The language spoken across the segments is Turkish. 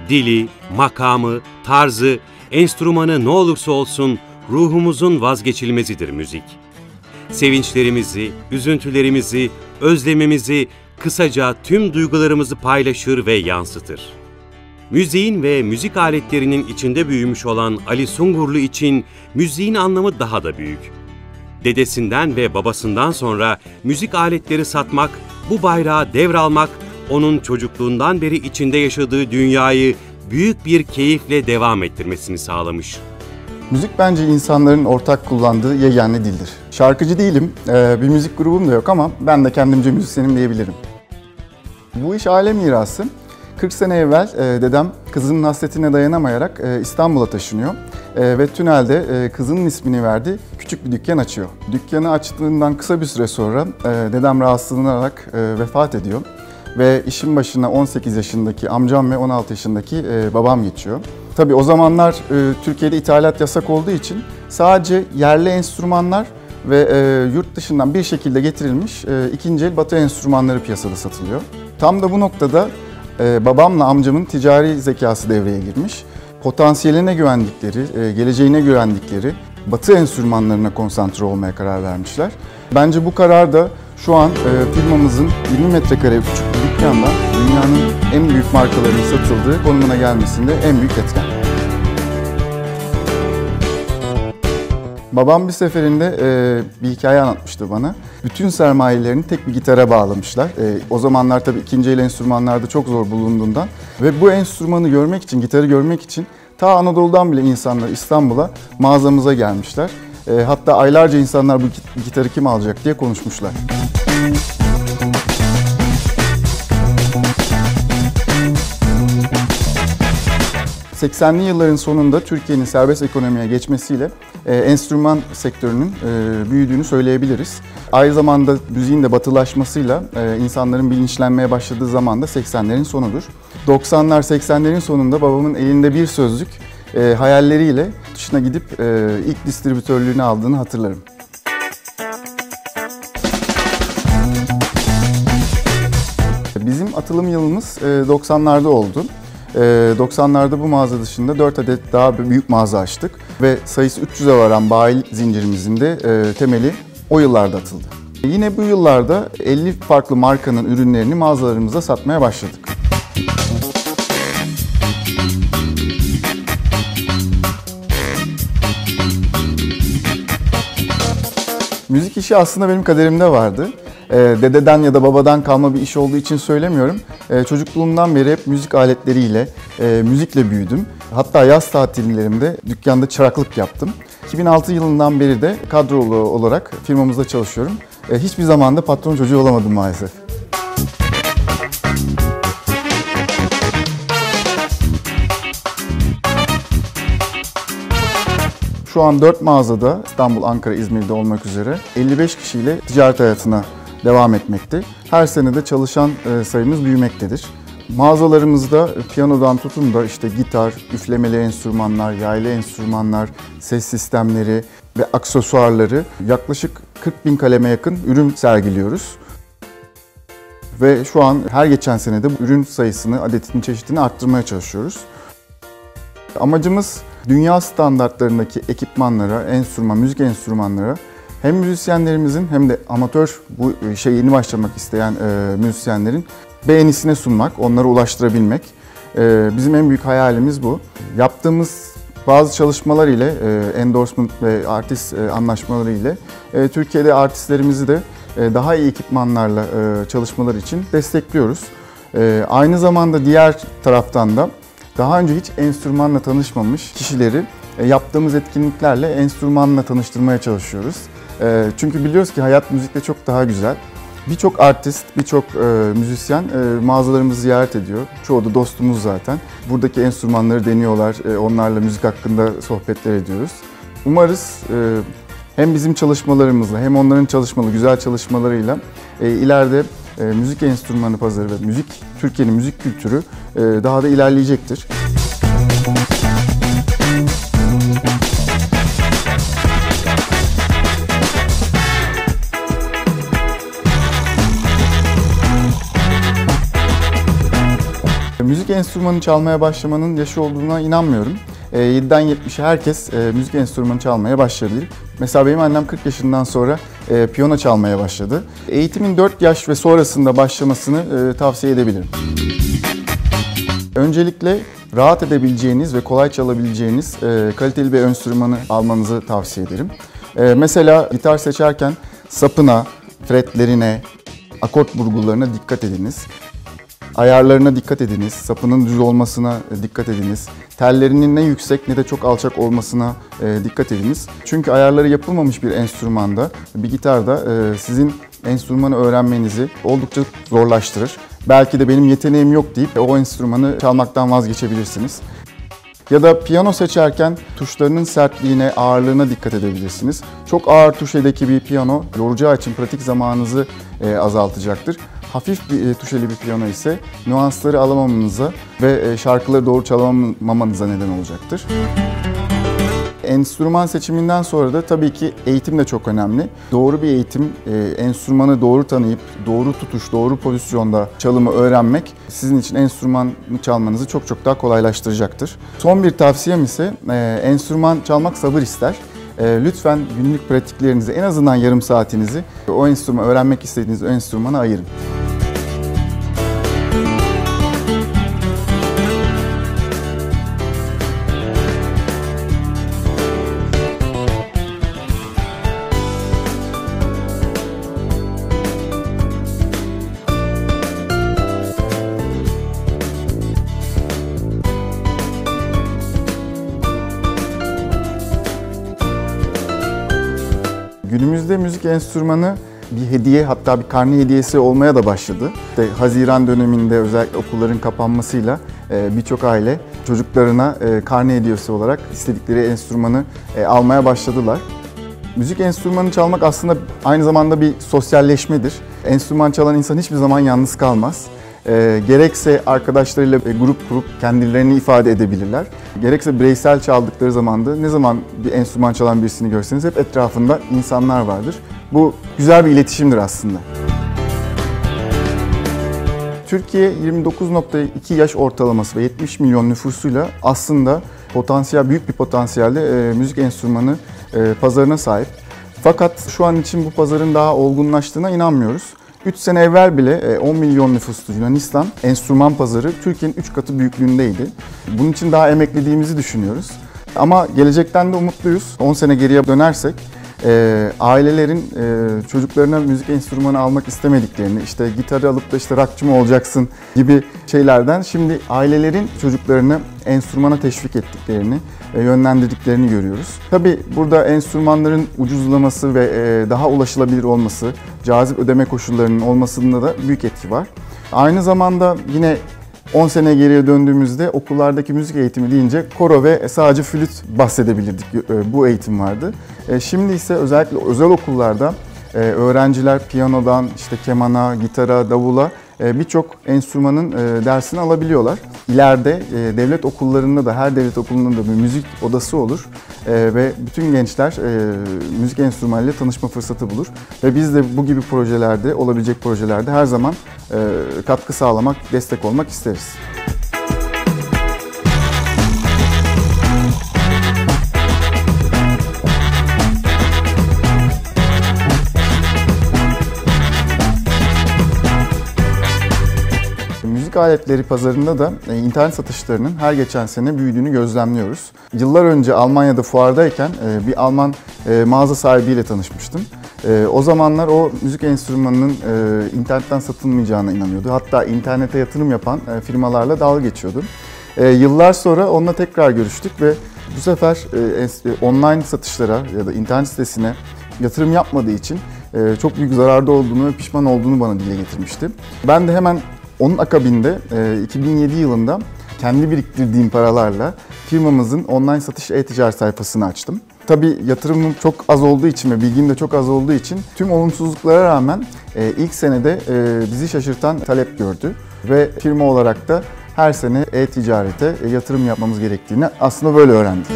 Dili, makamı, tarzı, enstrümanı ne olursa olsun ruhumuzun vazgeçilmezidir müzik. Sevinçlerimizi, üzüntülerimizi, özlemimizi, kısaca tüm duygularımızı paylaşır ve yansıtır. Müziğin ve müzik aletlerinin içinde büyümüş olan Ali Sungurlu için müziğin anlamı daha da büyük. Dedesinden ve babasından sonra müzik aletleri satmak, bu bayrağı devralmak, onun çocukluğundan beri içinde yaşadığı dünyayı büyük bir keyifle devam ettirmesini sağlamış. Müzik bence insanların ortak kullandığı yegane dildir. Şarkıcı değilim, bir müzik grubum da yok ama ben de kendimce müzisyenim diyebilirim. Bu iş aile mirası. 40 sene evvel dedem kızının hasretine dayanamayarak İstanbul'a taşınıyor ve tünelde kızının ismini verdiği küçük bir dükkan açıyor. Dükkanı açtığından kısa bir süre sonra dedem rahatsızlanarak vefat ediyor ve işin başına 18 yaşındaki amcam ve 16 yaşındaki babam geçiyor. Tabii o zamanlar Türkiye'de ithalat yasak olduğu için sadece yerli enstrümanlar ve yurt dışından bir şekilde getirilmiş ikinci el batı enstrümanları piyasada satılıyor. Tam da bu noktada babamla amcamın ticari zekası devreye girmiş. Potansiyeline güvendikleri, geleceğine güvendikleri batı enstrümanlarına konsantre olmaya karar vermişler. Bence bu karar da şu an firmamızın 20 metrekare küçük bir dükkanda dünyanın en büyük markalarının satıldığı konumuna gelmesinde en büyük etken. Babam bir seferinde bir hikaye anlatmıştı bana. Bütün sermayelerini tek bir gitara bağlamışlar. O zamanlar tabii ikinci el enstrümanlarda çok zor bulunduğundan ve bu enstrümanı görmek için, gitarı görmek için ta Anadolu'dan bile insanlar İstanbul'a mağazamıza gelmişler. Hatta aylarca insanlar bu gitarı kim alacak diye konuşmuşlar. ...80'li yılların sonunda Türkiye'nin serbest ekonomiye geçmesiyle enstrüman sektörünün büyüdüğünü söyleyebiliriz. Aynı zamanda müziğin de batılaşmasıyla insanların bilinçlenmeye başladığı zaman da 80'lerin sonudur. 90'lar 80'lerin sonunda babamın elinde bir sözlük hayalleriyle yurt dışına gidip ilk distribütörlüğünü aldığını hatırlarım. Bizim atılım yılımız 90'larda oldu. 90'larda bu mağaza dışında 4 adet daha büyük mağaza açtık ve sayısı 300'e varan bayi zincirimizin de temeli o yıllarda atıldı. Yine bu yıllarda 50 farklı markanın ürünlerini mağazalarımızda satmaya başladık. Müzik işi aslında benim kaderimde vardı. Dededen ya da babadan kalma bir iş olduğu için söylemiyorum. Çocukluğumdan beri hep müzik aletleriyle, müzikle büyüdüm. Hatta yaz tatillerimde dükkanda çıraklık yaptım. 2006 yılından beri de kadrolu olarak firmamızda çalışıyorum. Hiçbir zaman da patron çocuğu olamadım maalesef. Şu an 4 mağazada İstanbul, Ankara, İzmir'de olmak üzere 55 kişiyle ticaret hayatına devam etmekte. Her sene de çalışan sayımız büyümektedir. Mağazalarımızda piyanodan tutun da işte gitar, üflemeli enstrümanlar, yaylı enstrümanlar, ses sistemleri ve aksesuarları yaklaşık 40.000 kaleme yakın ürün sergiliyoruz. Ve şu an her geçen sene de bu ürün sayısını, adetini, çeşidini arttırmaya çalışıyoruz. Amacımız dünya standartlarındaki ekipmanlara, müzik enstrümanlara hem müzisyenlerimizin hem de amatör bu işe yeni başlamak isteyen müzisyenlerin beğenisine sunmak, onlara ulaştırabilmek. Bizim en büyük hayalimiz bu. Yaptığımız bazı çalışmalar ile, endorsement ve artist anlaşmaları ile Türkiye'de artistlerimizi de daha iyi ekipmanlarla çalışmalar için destekliyoruz. Aynı zamanda diğer taraftan da daha önce hiç enstrümanla tanışmamış kişileri yaptığımız etkinliklerle enstrümanla tanıştırmaya çalışıyoruz. Çünkü biliyoruz ki hayat müzikle çok daha güzel. Birçok artist, birçok müzisyen mağazalarımızı ziyaret ediyor. Çoğu da dostumuz zaten. Buradaki enstrümanları deniyorlar, onlarla müzik hakkında sohbetler ediyoruz. Umarız hem bizim çalışmalarımızla hem onların güzel çalışmalarıyla ileride müzik enstrümanı pazarı ve Türkiye'nin müzik kültürü daha da ilerleyecektir. Müzik enstrümanı çalmaya başlamanın yaşı olduğuna inanmıyorum. 7'den 70'e herkes müzik enstrümanı çalmaya başlayabilir. Mesela benim annem 40 yaşından sonra piyano çalmaya başladı. Eğitimin 4 yaş ve sonrasında başlamasını tavsiye edebilirim. Öncelikle rahat edebileceğiniz ve kolay çalabileceğiniz kaliteli bir enstrümanı almanızı tavsiye ederim. Mesela gitar seçerken sapına, fretlerine, akort vurgularına dikkat ediniz. Ayarlarına dikkat ediniz, sapının düz olmasına dikkat ediniz. Tellerinin ne yüksek ne de çok alçak olmasına dikkat ediniz. Çünkü ayarları yapılmamış bir enstrümanda, bir gitarda sizin enstrümanı öğrenmenizi oldukça zorlaştırır. Belki de benim yeteneğim yok deyip o enstrümanı çalmaktan vazgeçebilirsiniz. Ya da piyano seçerken tuşlarının sertliğine, ağırlığına dikkat edebilirsiniz. Çok ağır tuşedeki bir piyano yoracağı için pratik zamanınızı azaltacaktır. Hafif bir tuşeli bir piyano ise nüansları alamamanıza ve şarkıları doğru çalamamanıza neden olacaktır. Enstrüman seçiminden sonra da tabii ki eğitim de çok önemli. Doğru bir eğitim, enstrümanı doğru tanıyıp, doğru tutuş, doğru pozisyonda çalımı öğrenmek sizin için enstrüman çalmanızı çok çok daha kolaylaştıracaktır. Son bir tavsiyem ise enstrüman çalmak sabır ister. Lütfen günlük pratiklerinizi, en azından yarım saatinizi o enstrümanı öğrenmek istediğiniz o enstrümana ayırın. Günümüzde müzik enstrümanı bir hediye, hatta bir karne hediyesi olmaya da başladı. İşte Haziran döneminde özellikle okulların kapanmasıyla birçok aile çocuklarına karne hediyesi olarak istedikleri enstrümanı almaya başladılar. Müzik enstrümanı çalmak aslında aynı zamanda bir sosyalleşmedir. Enstrüman çalan insan hiçbir zaman yalnız kalmaz. Gerekse arkadaşlarıyla grup kurup kendilerini ifade edebilirler. Gerekse bireysel çaldıkları zaman da ne zaman bir enstrüman çalan birisini görseniz hep etrafında insanlar vardır. Bu güzel bir iletişimdir aslında. Türkiye 29.2 yaş ortalaması ve 70 milyon nüfusuyla aslında büyük bir potansiyelde müzik enstrümanı pazarına sahip. Fakat şu an için bu pazarın daha olgunlaştığına inanmıyoruz. 3 sene evvel bile 10 milyon nüfuslu Yunanistan enstrüman pazarı Türkiye'nin 3 katı büyüklüğündeydi. Bunun için daha emeklediğimizi düşünüyoruz. Ama gelecekten de umutluyuz. 10 sene geriye dönersek ailelerin çocuklarına müzik enstrümanı almak istemediklerini, işte gitarı alıp da işte rockçı mı olacaksın gibi şeylerden şimdi ailelerin çocuklarını enstrümana teşvik ettiklerini, yönlendirdiklerini görüyoruz. Tabii burada enstrümanların ucuzlaması ve daha ulaşılabilir olması, cazip ödeme koşullarının olmasında da büyük etki var. Aynı zamanda yine 10 sene geriye döndüğümüzde okullardaki müzik eğitimi deyince koro ve sadece flüt bahsedebilirdik. Bu eğitim vardı. Şimdi ise özellikle özel okullarda öğrenciler piyanodan işte kemana, gitara, davula birçok enstrümanın dersini alabiliyorlar. İleride devlet okullarında da her devlet okulunda da bir müzik odası olur ve bütün gençler müzik enstrümanıyla tanışma fırsatı bulur. Ve biz de bu gibi projelerde, olabilecek projelerde her zaman katkı sağlamak, destek olmak isteriz. Müzik aletleri pazarında da internet satışlarının her geçen sene büyüdüğünü gözlemliyoruz. Yıllar önce Almanya'da fuardayken bir Alman mağaza sahibiyle tanışmıştım. O zamanlar o müzik enstrümanının internetten satılmayacağına inanıyordu. Hatta internete yatırım yapan firmalarla dalga geçiyordu. Yıllar sonra onunla tekrar görüştük ve bu sefer online satışlara ya da internet sitesine yatırım yapmadığı için çok büyük zararda olduğunu ve pişman olduğunu bana dile getirmişti. Ben de hemen onun akabinde 2007 yılında kendi biriktirdiğim paralarla firmamızın online satış e-ticaret sayfasını açtım. Tabii yatırımım çok az olduğu için ve bilgim de çok az olduğu için tüm olumsuzluklara rağmen ilk senede bizi şaşırtan talep gördü. Ve firma olarak da her sene e-ticarete yatırım yapmamız gerektiğini aslında böyle öğrendik.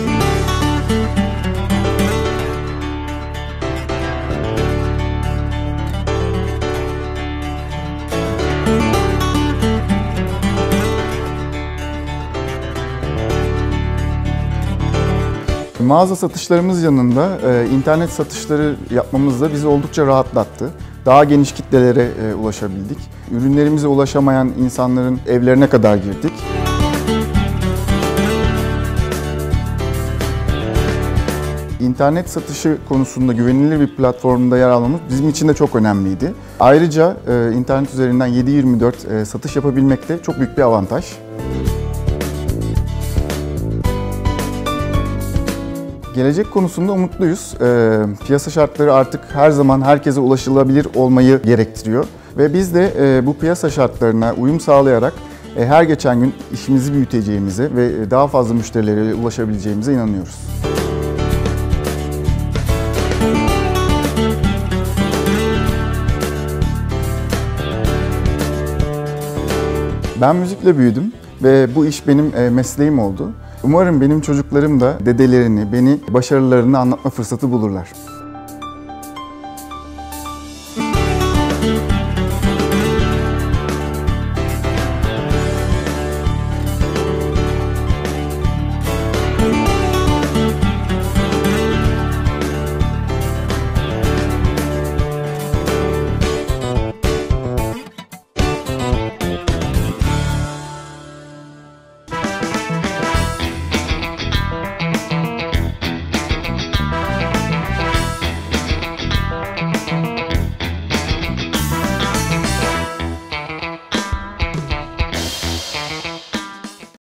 Mağaza satışlarımız yanında internet satışları yapmamız da bizi oldukça rahatlattı. Daha geniş kitlelere ulaşabildik. Ürünlerimize ulaşamayan insanların evlerine kadar girdik. İnternet satışı konusunda güvenilir bir platformda yer almamız bizim için de çok önemliydi. Ayrıca internet üzerinden 7/24 satış yapabilmek de çok büyük bir avantaj. Gelecek konusunda umutluyuz. Piyasa şartları artık her zaman herkese ulaşılabilir olmayı gerektiriyor. Ve biz de bu piyasa şartlarına uyum sağlayarak her geçen gün işimizi büyüteceğimize ve daha fazla müşterilere ulaşabileceğimize inanıyoruz. Ben müzikle büyüdüm ve bu iş benim mesleğim oldu. Umarım benim çocuklarım da dedelerini, beni, başarılarını anlatma fırsatı bulurlar.